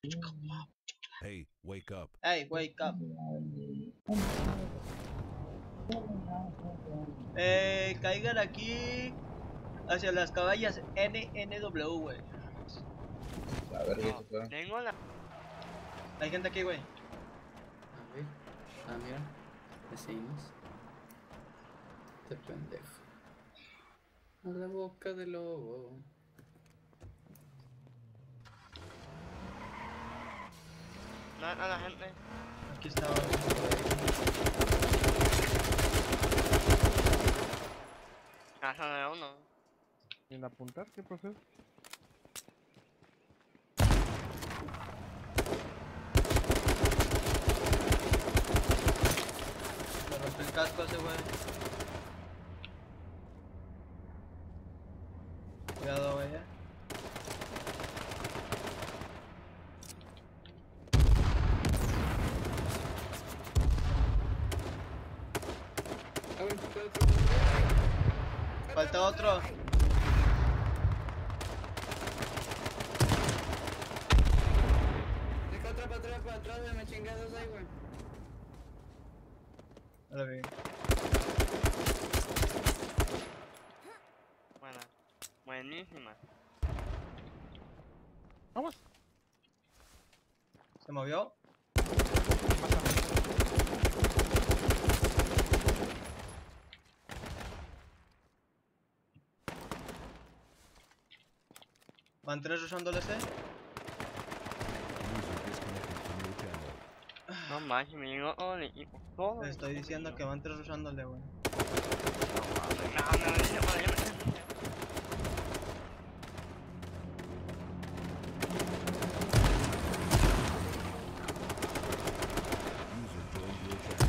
Hey, wake up. Hey, wake up. Caigan aquí hacia las caballas NNW, güey. A ver, ¿qué se fue? Tengo la... Hay gente aquí, güey. A ver. Ah, mira. Vecinos. Este pendejo. A la boca del lobo. a la gente. Aquí está. Casa de uno. ¿En apuntar? ¿Qué proceso? Me rompe el casco ese, güey. Cuidado, güey. A ver, otro. Falta otro. Deja otra para atrás, güey. Me chingados ahí, güey. No lo vi. Buena. Buenísima. Vamos. ¿Se movió? ¿Van tres usándole ese? User disconnected from your channel. No manches, me llegó todo el equipo. Todo Le el estoy equipo diciendo mío. que van tres usándole, güey. User joined your channel.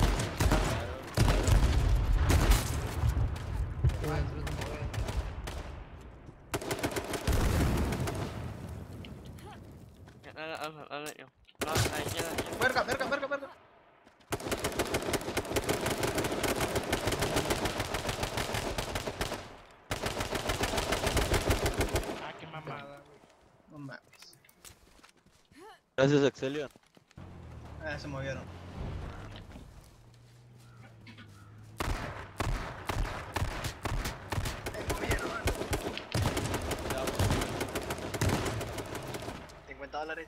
¡Verga, verga, verga, verga! Ah, qué mamada, güey. No mames. Gracias, Excelio. Ah, se movieron. $50.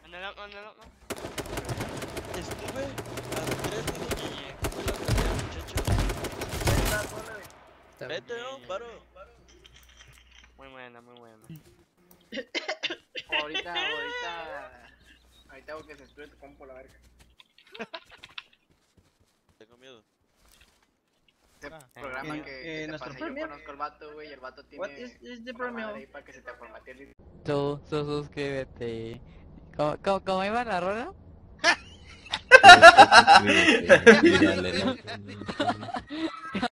Estuve a 3 minutos de la pelea, muchachos. Está Vete, bien. no, paro. Muy buena, muy buena. Ahorita hago que se estuve tu compo la verga. Tengo miedo. Este programa en- que en te nuestro pasé, yo premio. conozco al vato, güey, y el vato What tiene is the una premium? madre ahí para que se te formatee el video. Tú suscríbete. ¿Cómo iba la rola? Suscríbete, dale like.